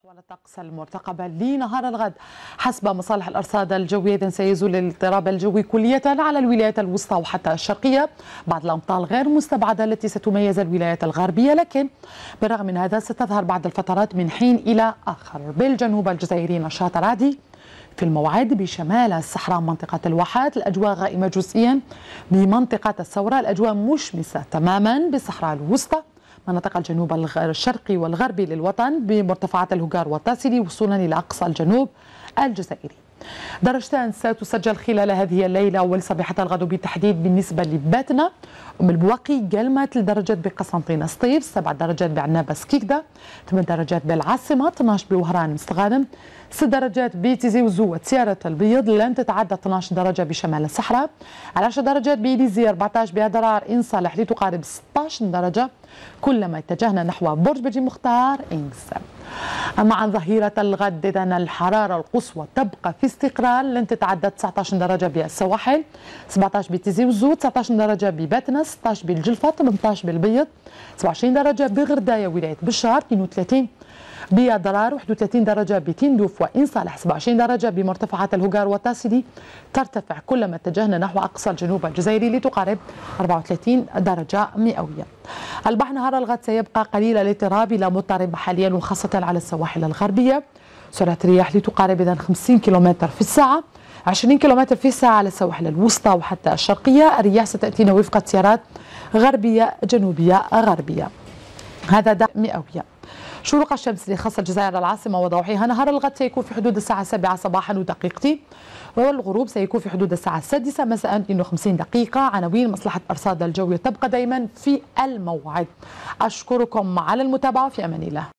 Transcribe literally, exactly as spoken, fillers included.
والطقس المرتقبة لنهار الغد حسب مصالح الأرصاد الجوية سيزول الاضطراب الجوي كلية على الولايات الوسطى وحتى الشرقية. بعض الأمطار غير مستبعدة التي ستميز الولايات الغربية، لكن بالرغم من هذا ستظهر بعض الفترات من حين إلى آخر. بالجنوب الجزائري نشاط رعدي، في الموعد بشمال الصحراء منطقة الواحات الأجواء غائمة جزئيا، بمنطقة الثورة الأجواء مشمسة تماما، بالصحراء الوسطى مناطق الجنوب الشرقي والغربي للوطن بمرتفعات الهجار والتاسلي وصولا إلى أقصى الجنوب الجزائري. درجتان ستسجل خلال هذه الليلة والصباحة الغد بالتحديد بالنسبة لباتنا أم البواقي قلمة، درجات بقسنطينة سطيف، سبع درجات بعنابة سكيكدا، ثمان درجات بالعاصمة، اثناش بوهران مستغانم، ست درجات بتيزي وزوة سيارة البيض، لن تتعدى اثناش درجة بشمال الصحراء، على عشر درجات بإليزي، أربعطاش بأدرار إن صالح لتقارب ستطاش درجة كلما اتجهنا نحو برج بجي مختار إنكس. أما عن ظهيرة الغد إذن الحرارة القصوى تبقى في استقرار، لن تتعدى تسعطاش درجة بالسواحل، سبعطاش بتيزي وزو، تسعطاش درجة بباتنا، ستطاش بالجلفة، ثمنطاش بالبيض، سبعة وعشرين درجة بغرداية ولاية بشار، اثنين وثلاثين بأدرار، واحد وثلاثين درجة بتندوف وإن صالح، سبعة وعشرين درجة بمرتفعات الهجار والتاسلي، ترتفع كلما اتجهنا نحو أقصى الجنوب الجزائري لتقارب أربعة وثلاثين درجة مئوية. البحر نهار الغد سيبقى قليل الاضطراب إلى مضطرب حاليا، وخاصة على السواحل الغربية، سرعة الرياح لتقارب إذا خمسين كيلومتر في الساعة، عشرين كيلومتر في الساعة على السواحل الوسطى وحتى الشرقية. الرياح ستأتينا وفق تيارات غربية جنوبية غربية، هذا دعم مئوية. شروق الشمس لخاصة الجزائر العاصمة وضوحها نهار الغد سيكون في حدود الساعة السابعة صباحا ودقيقتين، والغروب سيكون في حدود الساعة السادسة مساء اثنين وخمسين دقيقة. عناوين مصلحة أرصاد الجو تبقى دائما في الموعد. أشكركم على المتابعة، في أمان الله.